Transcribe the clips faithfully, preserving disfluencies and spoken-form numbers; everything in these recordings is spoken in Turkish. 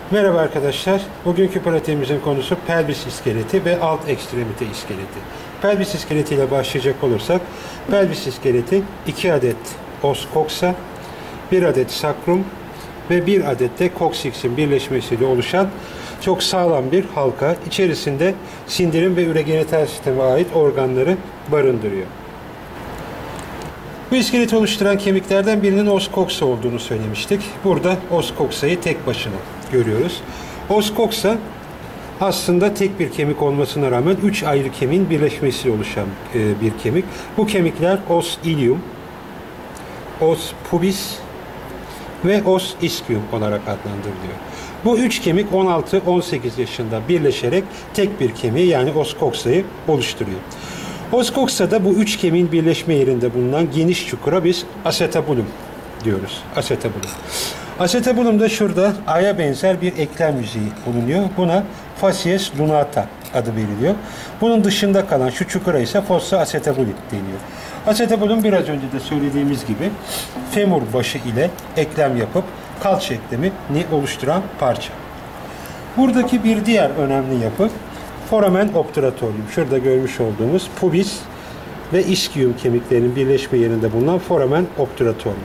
Merhaba arkadaşlar. Bugünkü pratiğimizin konusu pelvis iskeleti ve alt ekstremite iskeleti. Pelvis iskeleti ile başlayacak olursak, pelvis iskeleti iki adet os coxa, bir adet sakrum ve bir adet de koksix'in birleşmesiyle oluşan çok sağlam bir halka. İçerisinde sindirim ve ürogenital sisteme ait organları barındırıyor. Bu iskeleti oluşturan kemiklerden birinin os coxa olduğunu söylemiştik. Burada os coxa'yı tek başına görüyoruz. Os coxa aslında tek bir kemik olmasına rağmen üç ayrı kemiğin birleşmesiyle oluşan e, bir kemik. Bu kemikler os ilium, os pubis ve os ischium olarak adlandırılıyor. Bu üç kemik on altı on sekiz yaşında birleşerek tek bir kemiği yani os coxa'yı oluşturuyor. Os coxa'da bu üç kemiğin birleşme yerinde bulunan geniş çukura biz acetabulum diyoruz. Acetabulum. Acetabulum'da şurada aya benzer bir eklem yüzeyi bulunuyor. Buna facies lunata adı veriliyor. Bunun dışında kalan şu çukura ise fossa acetabuli deniyor. Acetabulum biraz önce de söylediğimiz gibi femur başı ile eklem yapıp kalça eklemini oluşturan parça. Buradaki bir diğer önemli yapı foramen obturatorium. Şurada görmüş olduğumuz pubis ve ischium kemiklerinin birleşme yerinde bulunan foramen obturatorium.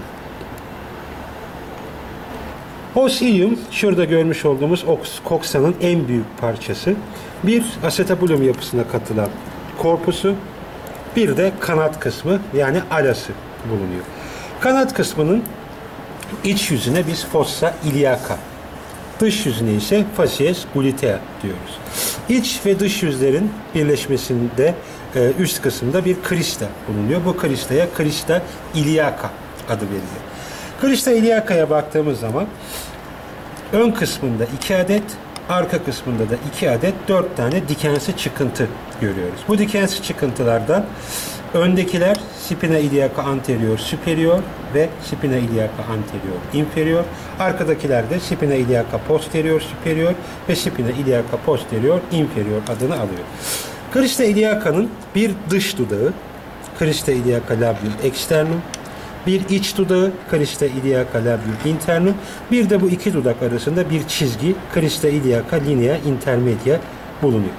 Os ilium, şurada görmüş olduğumuz os coxa'nın en büyük parçası. Bir acetabulum yapısına katılan korpusu, bir de kanat kısmı yani alası bulunuyor. Kanat kısmının iç yüzüne biz fossa iliaca, dış yüzüne ise facies glutea diyoruz. İç ve dış yüzlerin birleşmesinde üst kısımda bir krista bulunuyor. Bu kristaya krista iliaca adı veriliyor. Krista iliaca'ya baktığımız zaman ön kısmında iki adet, arka kısmında da iki adet, dört tane dikensi çıkıntı görüyoruz. Bu dikensi çıkıntılardan öndekiler spina iliaca anterior superior ve spina iliaca anterior inferior. Arkadakiler de spina iliaca posterior superior ve spina iliaca posterior inferior adını alıyor. Crista iliaca'nın bir dış dudağı, crista iliaca labium externum, bir iç dudağı, crista iliaca labium internum, bir de bu iki dudak arasında bir çizgi, crista iliaca linea intermedia bulunuyor.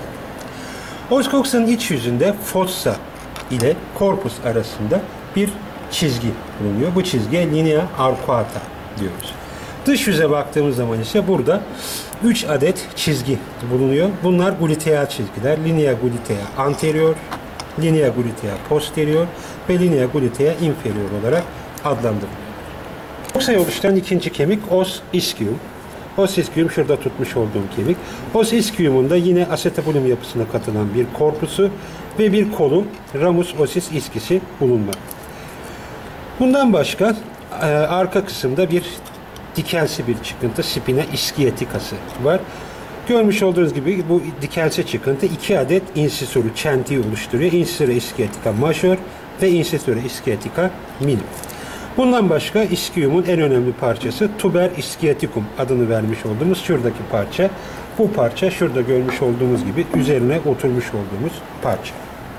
Os coxa'nın iç yüzünde fossa ile korpus arasında bir çizgi bulunuyor. Bu çizgiye linea arcuata diyoruz. Dış yüze baktığımız zaman ise burada üç adet çizgi bulunuyor. Bunlar gluteal çizgiler. Linea glutea anterior, linea glutea posterior ve linea glutea inferior olarak adlandırılıyor. Coxa'yı oluşturan ikinci kemik os ischium. Os ischium şurada tutmuş olduğum kemik. Os ischium'un da yine acetabulum yapısına katılan bir korpusu ve bir kolu, ramus ossis ischisi bulunmakta. Bundan başka e, arka kısımda bir dikensi bir çıkıntı, spina ischiaticası var. Görmüş olduğunuz gibi bu dikensi çıkıntı iki adet incisörü çentiği oluşturuyor. Incisura ischiatica major ve incisura ischiatica minor. Bundan başka ischium'un en önemli parçası tuber ischiaticum adını vermiş olduğumuz şuradaki parça. Bu parça şurada görmüş olduğumuz gibi üzerine oturmuş olduğumuz parça.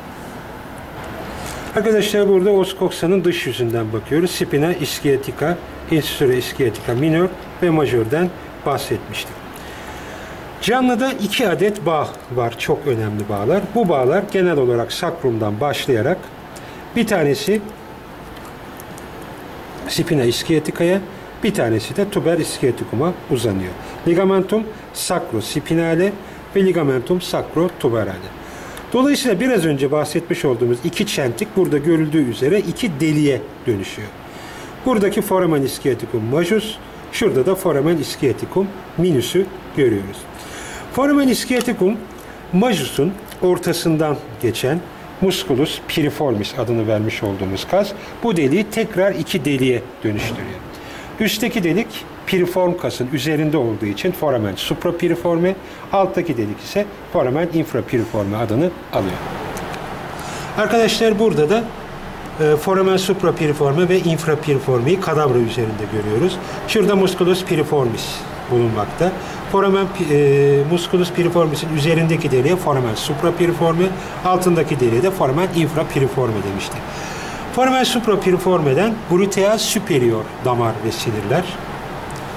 Arkadaşlar burada os coxa'nın dış yüzünden bakıyoruz. Spina ischiatica, incisura ischiatica minor ve major'dan bahsetmiştim. Canlıda iki adet bağ var. Çok önemli bağlar. Bu bağlar genel olarak sakrumdan başlayarak bir tanesi spina ischiatica'ya, bir tanesi de tuber ischiaticum'a uzanıyor. Ligamentum sacrospinale ve ligamentum sacrotuberale. Dolayısıyla biraz önce bahsetmiş olduğumuz iki çentik burada görüldüğü üzere iki deliğe dönüşüyor. Buradaki foramen ischiaticum majus, şurada da foramen ischiaticum minus'u görüyoruz. Foramen ischiaticum majus'un ortasından geçen musculus piriformis adını vermiş olduğumuz kas bu deliği tekrar iki deliğe dönüştürüyor. Üstteki delik piriform kasın üzerinde olduğu için foramen suprapiriforme, alttaki delik ise foramen infrapiriforme adını alıyor. Arkadaşlar burada da e, foramen suprapiriforme ve infrapiriformeyi kadavra üzerinde görüyoruz. Şurada musculus piriformis bulunmakta. Foramen e, musculus piriformis'in üzerindeki deliğe foramen suprapiriforme, altındaki deliğe de foramen infrapiriforme demiştik. Foramen suprapiriformeden gluteal superior damar ve sinirler,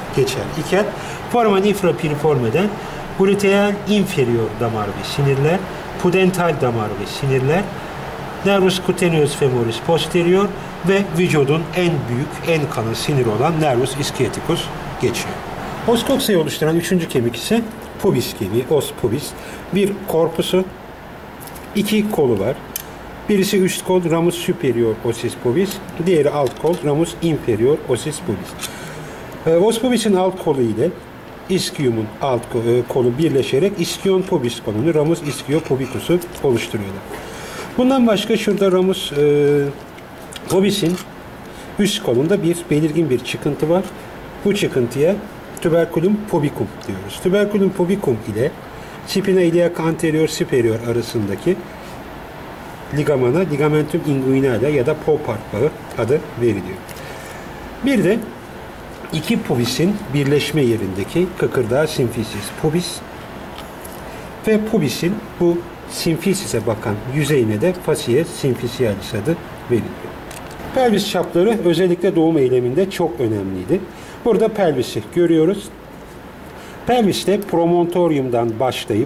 geçer iken foramen infrapiriformeden gluteal inferior damar ve sinirler, pudental damar ve sinirler, nervus cutaneus femoris posterior ve vücudun en büyük, en kalın sinir olan nervus ischiaticus geçiyor. Os coxae oluşturan üçüncü kemik ise pubis kemiği, os pubis. Bir korpusu, iki kolu var. Birisi üst kol, ramus superior ossis pubis, diğeri alt kol, ramus inferior ossis pubis. E, os pubis'in alt kolu ile ischium'un alt kolu birleşerek ischion pubis kolunu, ramus ischio pubicus'u oluşturuyorlar. Bundan başka şurada ramus e, pubis'in üst kolunda bir belirgin bir çıkıntı var. Bu çıkıntıya tuberculum pubicum diyoruz. Tuberculum pubicum ile spina iliaca anterior superior arasındaki ligamana ligamentum inguinale ya da Poupart bağı adı veriliyor. Bir de iki pubis'in birleşme yerindeki kıkırdağı simfisis pubis ve pubis'in bu simfisis'e bakan yüzeyine de fasciae simficialis adı veriliyor. Pelvis çapları özellikle doğum eyleminde çok önemliydi. Burada pelvisi görüyoruz. Pelviste promontoriumdan başlayıp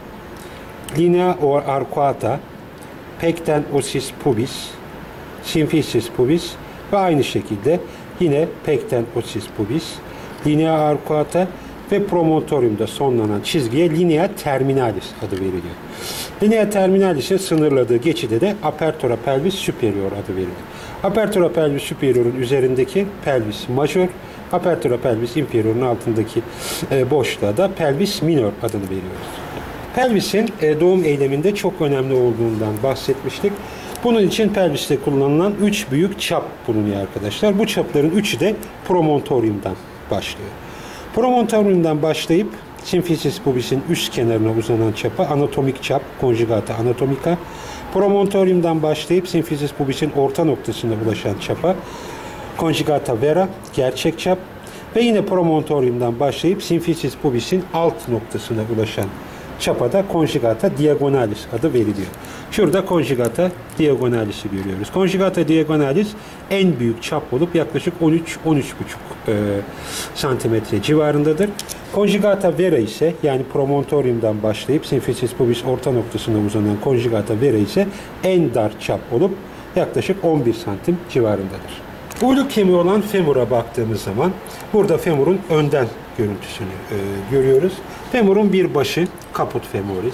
linea arcuata, pecten ossis pubis, symphysis pubis ve aynı şekilde yine pecten ossis pubis, linea arcuata ve promontoriumda sonlanan çizgiye linea terminalis adı veriliyor. Linea terminalis'in sınırladığı geçide de apertura pelvis superior adı veriliyor. Apertura pelvis superior'un üzerindeki pelvis major, apertura pelvis inferior'un altındaki e, boşluğa da pelvis minor adını veriyoruz. Pelvisin e, doğum eyleminde çok önemli olduğundan bahsetmiştik. Bunun için pelviste kullanılan üç büyük çap bulunuyor arkadaşlar. Bu çapların üçü de promontoriumdan başlıyor. Promontoriumdan başlayıp symphysis pubis'in üst kenarına uzanan çapa anatomik çap, conjugata anatomica. Promontoriumdan başlayıp symphysis pubis'in orta noktasına ulaşan çapa conjugata vera, gerçek çap ve yine promontoriumdan başlayıp symphysis pubis'in alt noktasına ulaşan çapada conjugata diagonalis adı veriliyor. Şurada conjugata diagonalis'i görüyoruz. Conjugata diagonalis en büyük çap olup yaklaşık on üç on üç buçuk e, santimetre civarındadır. Conjugata vera ise yani promontoriumdan başlayıp symphysis pubis orta noktasına uzanan conjugata vera ise en dar çap olup yaklaşık on bir santim civarındadır. Uyluk kemiği olan femura baktığımız zaman burada femurun önden görüntüsünü e, görüyoruz. Femurun bir başı caput femoris,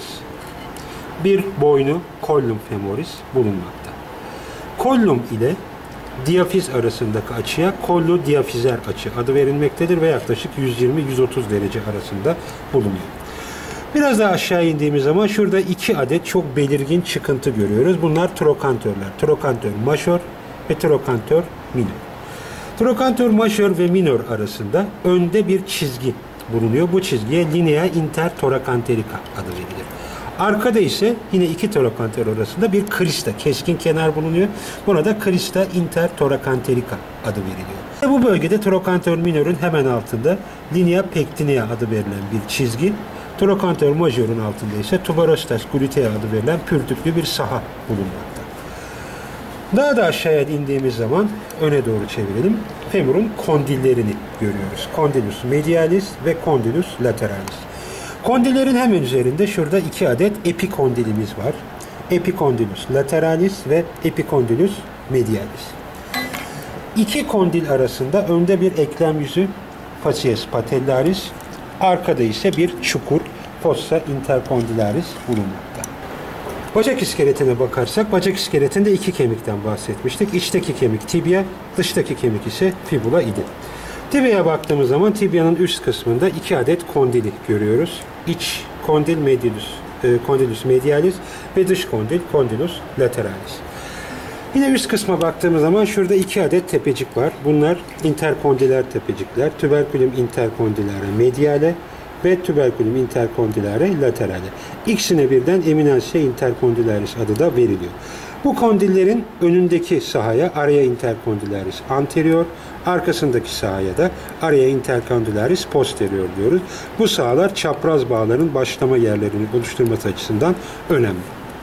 bir boynu collum femoris bulunmakta. Collum ile diafiz arasındaki açıya collo diafizer açı adı verilmektedir ve yaklaşık yüz yirmi yüz otuz derece arasında bulunuyor. Biraz daha aşağı indiğimiz zaman şurada iki adet çok belirgin çıkıntı görüyoruz. Bunlar trokantörler. Trokantör major ve trokantör minor. Trokantör major ve minor arasında önde bir çizgi bulunuyor. Bu çizgiye linea intertorakanterica adı verilir. Arkada ise yine iki trokantör arasında bir krista, keskin kenar bulunuyor. Buna da krista intertorakanterica adı veriliyor. Bu bölgede trokantör minorun hemen altında linea pectinea adı verilen bir çizgi, trokantör majorun altında ise tuberostas glutea adı verilen pürtüklü bir saha bulunmakta. Daha da aşağıya indiğimiz zaman öne doğru çevirelim. Femurun kondillerini görüyoruz. Condylus medialis ve condylus lateralis. Kondillerin hemen üzerinde şurada iki adet epikondilimiz var. Epicondylus lateralis ve epicondylus medialis. İki kondil arasında önde bir eklem yüzü facies patellaris, arkada ise bir çukur fossa intercondylaris bulunmakta. Bacak iskeletine bakarsak, bacak iskeletinde iki kemikten bahsetmiştik. İçteki kemik tibia, dıştaki kemik ise fibula idi. Tibia'ya baktığımız zaman tibia'nın üst kısmında iki adet kondili görüyoruz. İç kondil medialus, e, condylus medialis ve dış kondil condylus lateralis. Yine üst kısma baktığımız zaman şurada iki adet tepecik var. Bunlar interkondiler tepecikler. Tuberculum intercondilare mediale ve tuberculum intercondilare laterale. İkisine birden eminentia intercondylaris adı da veriliyor. Bu kondillerin önündeki sahaya area intercondylaris anterior, arkasındaki sahaya da area intercondylaris posterior diyoruz. Bu sahalar çapraz bağların başlama yerlerini oluşturması açısından önemli.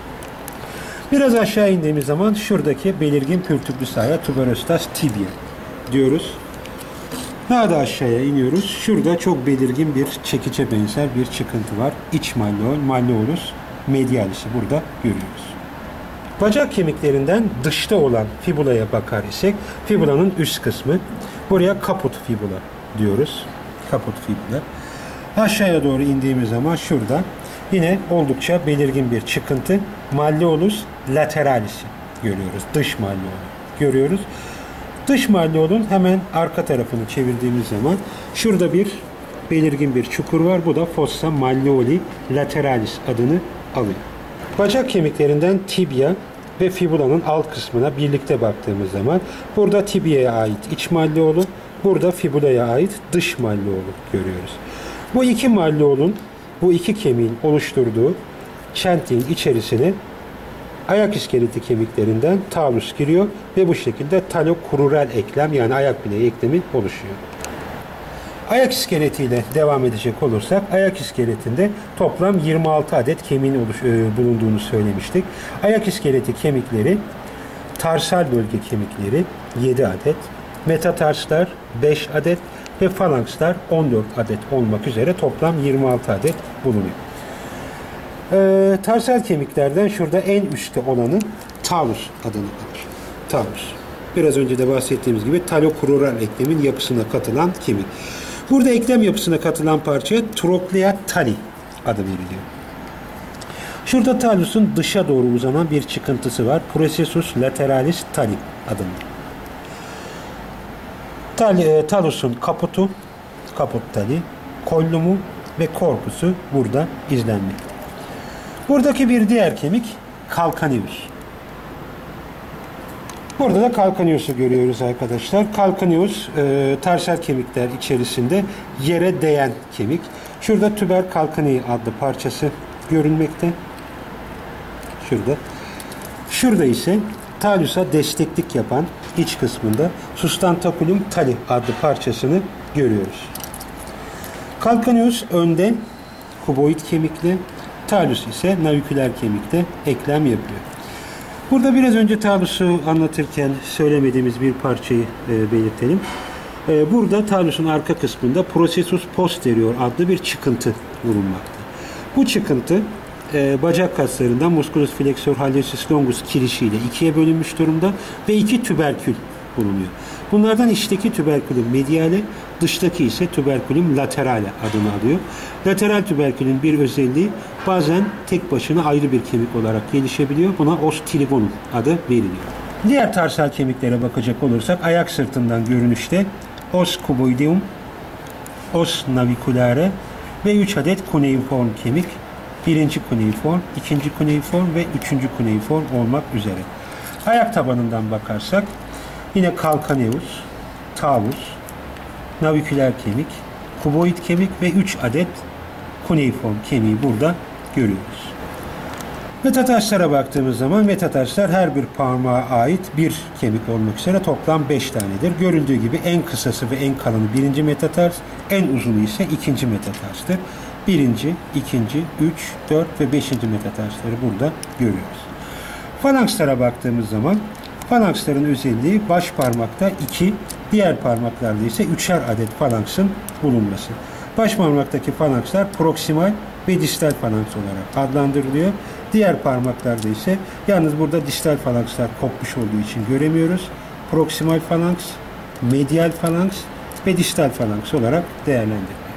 Biraz aşağı indiğimiz zaman şuradaki belirgin pürtüklü sahaya tuberostas tibia diyoruz. Daha da aşağıya iniyoruz. Şurada çok belirgin bir çekiçe benzer bir çıkıntı var. İç malleol, malleolus medialis'i burada görüyoruz. Bacak kemiklerinden dışta olan fibulaya bakar isek, fibulanın üst kısmı. Buraya caput fibula diyoruz. Caput fibula. Aşağıya doğru indiğimiz zaman şurada yine oldukça belirgin bir çıkıntı. Malleolus lateralis'i görüyoruz. Dış malleolu görüyoruz. Dış malleolun hemen arka tarafını çevirdiğimiz zaman şurada bir belirgin bir çukur var. Bu da fossa malleoli lateralis adını alıyor. Bacak kemiklerinden tibia ve fibulanın alt kısmına birlikte baktığımız zaman burada tibia'ya ait iç malleolu, burada fibulaya ait dış malleolu görüyoruz. Bu iki malleolun, bu iki kemiğin oluşturduğu çentiğin içerisine ayak iskeleti kemiklerinden talus giriyor ve bu şekilde talokrural eklem yani ayak bileği eklemi oluşuyor. Ayak iskeletiyle devam edecek olursak ayak iskeletinde toplam yirmi altı adet kemiğin oluş, e, bulunduğunu söylemiştik. Ayak iskeleti kemikleri, tarsal bölge kemikleri yedi adet, metatarslar beş adet ve falankslar on dört adet olmak üzere toplam yirmi altı adet bulunuyor. Ee, tarsal kemiklerden şurada en üstte olanı talus adını alır. Talus. Biraz önce de bahsettiğimiz gibi talokrural eklemin yapısına katılan kemik. Burada eklem yapısına katılan parçaya troklea tali adı veriliyor. Şurada talusun dışa doğru uzanan bir çıkıntısı var. Processus lateralis tali adında. Tal, e, talusun kaputu, kaput tali, kollumu ve korpusu burada izlenmekte. Buradaki bir diğer kemik calcaneus. Burada da calcaneus'u görüyoruz arkadaşlar. Calcaneus e, tarsal kemikler içerisinde yere değen kemik. Şurada tuber calcanei adlı parçası görünmekte. Şurada. Şurada ise talus'a desteklik yapan iç kısmında sustentaculum tali adlı parçasını görüyoruz. Calcaneus önde kuboid kemikli, talus ise naviküler kemikte eklem yapıyor. Burada biraz önce talus'u anlatırken söylemediğimiz bir parçayı e, belirtelim. E, burada talus'un arka kısmında processus posterior adlı bir çıkıntı bulunmakta. Bu çıkıntı e, bacak kaslarından musculus flexor hallucis longus kirişiyle ikiye bölünmüş durumda ve iki tüberkül bulunuyor. Bunlardan içteki tüberkülün mediale, dıştaki ise tüberkülün laterale adını alıyor. Lateral tüberkülün bir özelliği bazen tek başına ayrı bir kemik olarak gelişebiliyor. Buna os trigonum adı veriliyor. Diğer tarsal kemiklere bakacak olursak ayak sırtından görünüşte os cuboideum, os naviculare ve üç adet cuneiform kemik. Birinci cuneiform, ikinci cuneiform ve üçüncü cuneiform olmak üzere. Ayak tabanından bakarsak yine calcaneus, talus, naviküler kemik, kuboid kemik ve üç adet cuneiform kemiği burada görüyoruz. Metatarslara baktığımız zaman metatarslar her bir parmağa ait bir kemik olmak üzere toplam beş tanedir. Görüldüğü gibi en kısası ve en kalını birinci metatars, en uzunu ise ikinci metatarstır. Birinci, ikinci, üç, dört ve beşinci metatarsları burada görüyoruz. Falankslara baktığımız zaman falanksların özelliği baş parmakta iki, diğer parmaklarda ise üçer adet falanksın bulunması. Baş parmaktaki falankslar proksimal ve distal falanks olarak adlandırılıyor. Diğer parmaklarda ise yalnız burada distal falankslar kopmuş olduğu için göremiyoruz. Proksimal falanks, medial falanks ve distal falanks olarak değerlendirilir.